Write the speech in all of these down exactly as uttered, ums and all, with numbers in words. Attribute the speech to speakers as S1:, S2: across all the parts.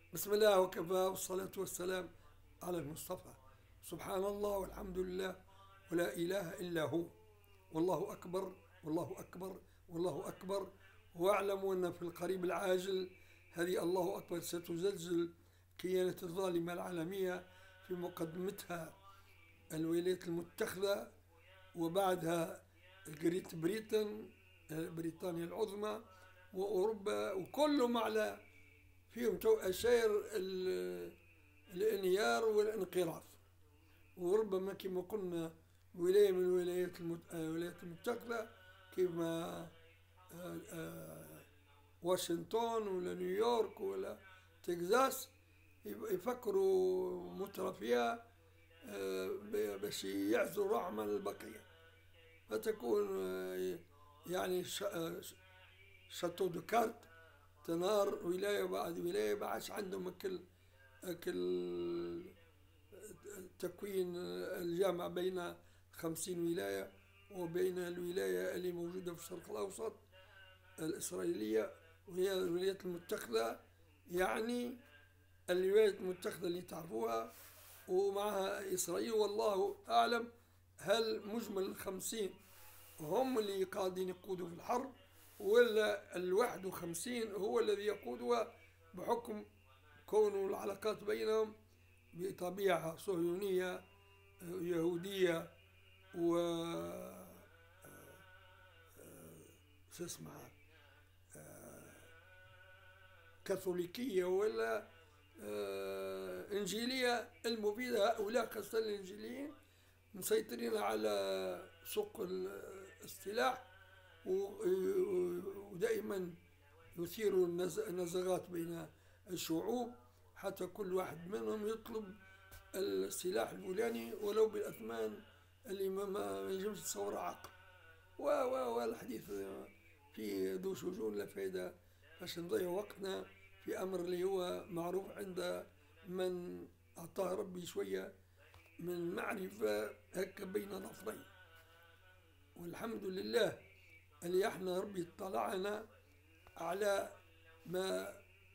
S1: بسم الله وكفى والصلاة والسلام على المصطفى. سبحان الله والحمد لله ولا إله إلا هو، والله أكبر والله أكبر والله أكبر. واعلموا أن في القريب العاجل هذه الله أكبر ستزلزل كيانة الظالمة العالمية، في مقدمتها الولايات المتحدة، وبعدها الجريت بريتن بريطانيا العظمى وأوروبا، وكلهم على فيهم تو أشاير الانهيار والانقراض. وربما كما قلنا ولاية من الولايات المت- الولايات المتحدة كما آه، آه، واشنطن ولا نيويورك ولا تكزاس يفكروا مترفيها آه، باش يعزوا روحهم عن البقية، فتكون آه، يعني ش- آه، شاتو دو كارت، تنهار ولاية بعد ولاية، ما عادش عندهم كل كل تكوين الجامع بين خمسين ولاية، وبين الولاية اللي موجودة في الشرق الأوسط الإسرائيلية وهي الولايات المتحدة. يعني الولايات المتحدة اللي تعرفوها ومعها إسرائيل، والله أعلم هل مجمل الخمسين هم اللي قاعدين يقودوا في الحرب، ولا الواحد وخمسين هو الذي يقودها بحكم كون العلاقات بينهم بطبيعة صهيونية يهودية و شو اسمها كاثوليكية ولا آه، إنجيلية. المفيدة هؤلاء خاصة الإنجيليين مسيطرين على سوق السلاح، ودائما يثيروا النزغات بين الشعوب، حتى كل واحد منهم يطلب السلاح الفلاني ولو بالأثمان اللي ما ما ينجمش تصور عقل. و و والحديث في ذو شجون لا فايدة، باش نضيع وقتنا في أمر اللي هو معروف عند من أعطاه ربي شوية من معرفة هكا بين نفرين. والحمد لله اللي احنا ربي اطلعنا على ما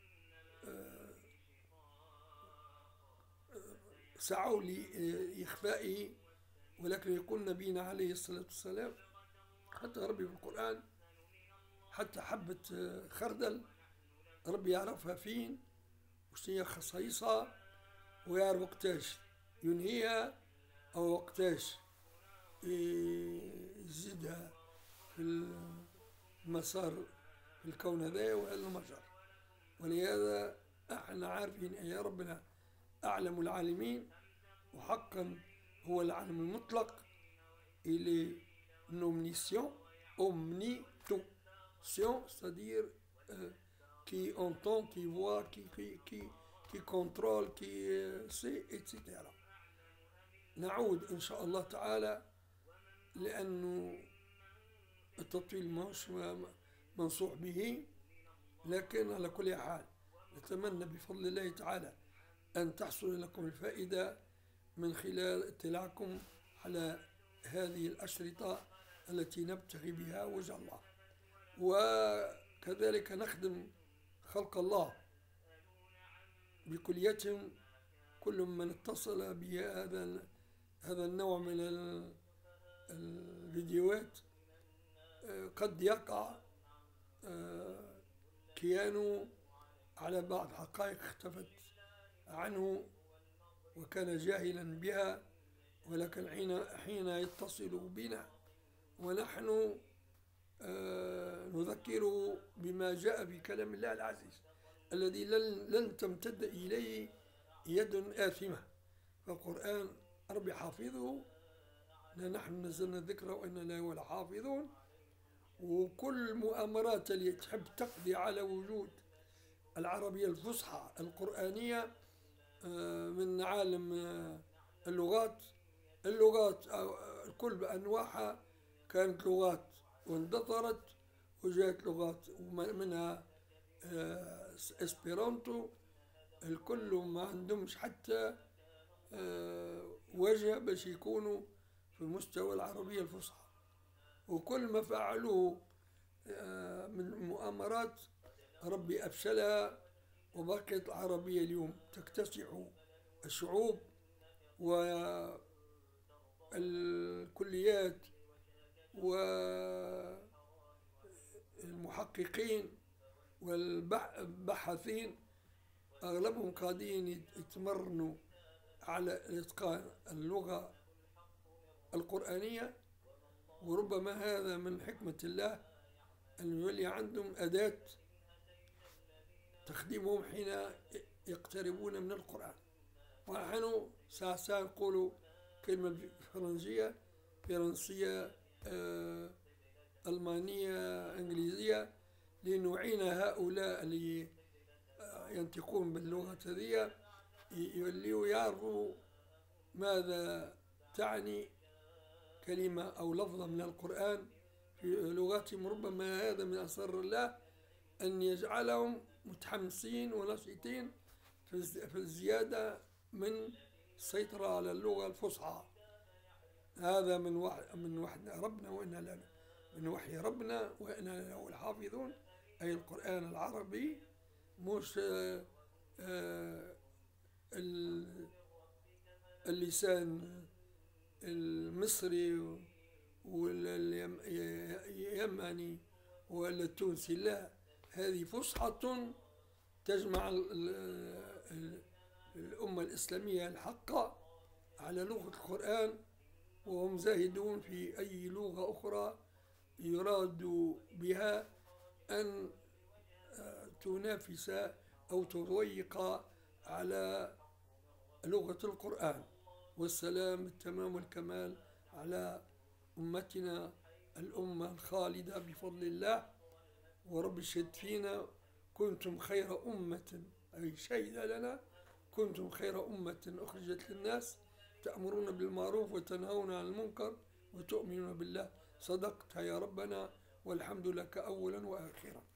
S1: سعوا لإخفائه، ولكن يقول نبينا عليه الصلاة والسلام حتى ربي في القرآن حتى حبة خردل ربي يعرفها فين وش هي خصائصها، ويعرف وقتاش ينهيها أو وقتاش يزيدها في المسار في الكون هذا وهذا المجر. ولهذا احنا عارفين يا ربنا أعلم العالمين، وحقا هو العالم المطلق. إلي نومنيسيون omnipotent, c'est-à-dire euh, qui entend, qui voit, qui, qui, qui, qui contrôle, qui euh, sait, et cetera. نعود إن شاء الله تعالى، لأنه التطويل ماهوش منصوح به، لكن على كل حال نتمنى بفضل الله تعالى أن تحصل لكم الفائدة من خلال اطلاعكم على هذه الأشرطة التي نبتغي بها وجه الله، وكذلك نخدم خلق الله بكليتهم. كل من اتصل بهذا هذا النوع من الفيديوهات قد يقع كيانه على بعض حقائق اختفت عنه وكان جاهلا بها، ولكن حين حين يتصل بنا ونحن نذكره بما جاء في كلام الله العزيز الذي لن, لن تمتد إليه يد آثمة، فالقرآن ربي حافظه، نحن نزلنا الذكر وإنا له لحافظون. وكل مؤامرات اللي تحب تقضي على وجود العربية الفصحى القرآنية من عالم اللغات اللغات الكل بأنواعها كانت لغات واندثرت، وجاءت لغات منها اسبيرانتو، الكل ما عندهمش حتى وجه باش يكونوا في مستوى العربية الفصحى. وكل ما فعلوه من مؤامرات ربي أفشلها وبقيت العربية اليوم تكتسح الشعوب والكليات والمحققين والباحثين أغلبهم قاعدين يتمرنوا على إتقان اللغة القرآنية. وربما هذا من حكمة الله أن يولي عندهم أداة تخدمهم حين يقتربون من القرآن. ونحن ساعة ساعة نقول كلمة فرنسية فرنسية آه، ألمانية إنجليزية لنعين هؤلاء اللي ينطقون باللغة هذه يوليوا يعرفوا ماذا تعني كلمة أو لفظة من القرآن في لغتهم. ربما هذا من أسرار الله أن يجعلهم متحمسين ونشيطين في الزيادة من السيطرة على اللغة الفصحى. هذا من وحي من وحي ربنا وإنا له من وحي ربنا وإنا له الحافظون، أي القرآن العربي، مش اللسان المصري واليمني ولا التونسي. لا، هذه فصحى تجمع الأمة الإسلامية الحقة على لغة القرآن، وهم زاهدون في أي لغة أخرى يراد بها أن تنافس أو تضيق على لغة القرآن. والسلام التمام والكمال على أمتنا الأمة الخالدة بفضل الله. ورب شهد فينا كنتم خير أمة، أي شهد لنا كنتم خير أمة أخرجت للناس تأمرون بالمعروف وتنهون عن المنكر وتؤمنون بالله. صدقت يا ربنا والحمد لك أولا وآخرا.